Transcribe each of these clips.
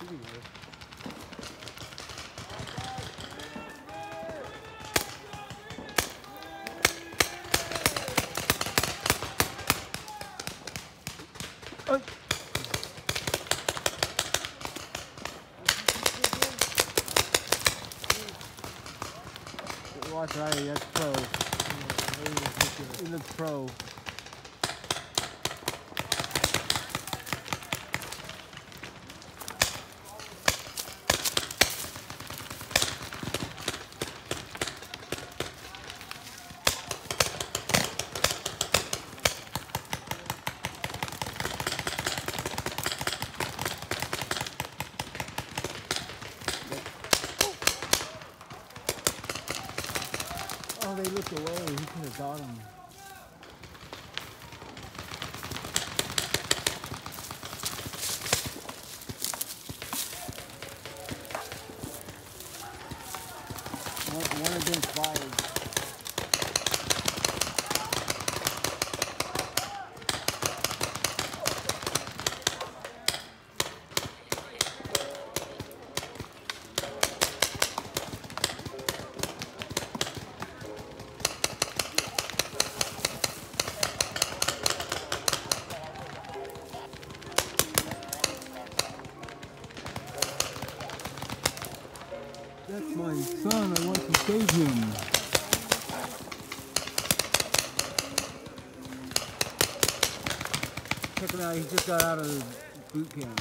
Oh. Watch Riley, that's pro. He looks pro. Oh, they looked away. He could have got him. One against 5. That's my son, I want to save him. Check him out, he just got out of boot camp.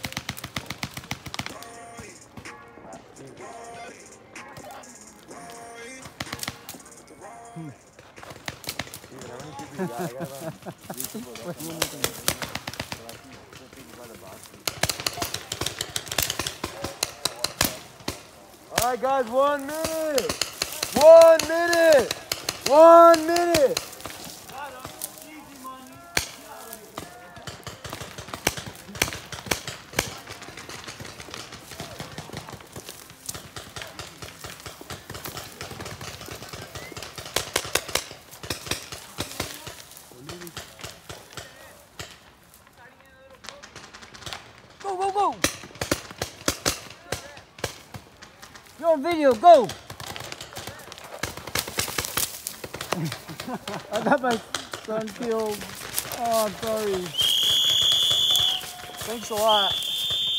All right, guys, 1 minute. 1 minute. 1 minute. Go, go, go. You're on video, go! I got my son killed. Oh, I'm sorry. Thanks a lot.